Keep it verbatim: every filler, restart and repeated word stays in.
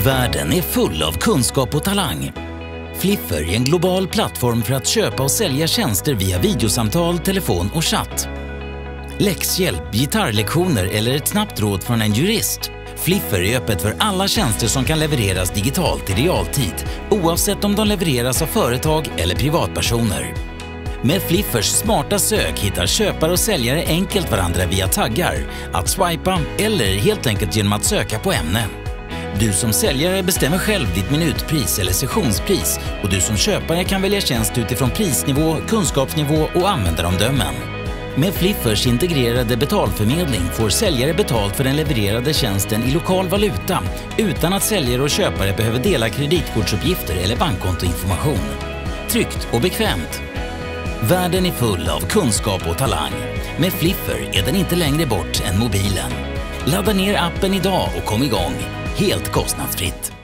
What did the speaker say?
Världen är full av kunskap och talang. Flipper är en global plattform för att köpa och sälja tjänster via videosamtal, telefon och chatt. Läxhjälp, gitarrlektioner eller ett snabbt råd från en jurist. Flipper är öppet för alla tjänster som kan levereras digitalt i realtid, oavsett om de levereras av företag eller privatpersoner. Med Flippers smarta sök hittar köpare och säljare enkelt varandra via taggar, att swipa eller helt enkelt genom att söka på ämne. Du som säljare bestämmer själv ditt minutpris eller sessionspris och du som köpare kan välja tjänst utifrån prisnivå, kunskapsnivå och användaromdömen. Med Flippers integrerade betalförmedling får säljare betalt för den levererade tjänsten i lokal valuta utan att säljare och köpare behöver dela kreditkortsuppgifter eller bankkontoinformation. Tryggt och bekvämt. Världen är full av kunskap och talang. Med Flipper är den inte längre bort än mobilen. Ladda ner appen idag och kom igång. Helt kostnadsfritt.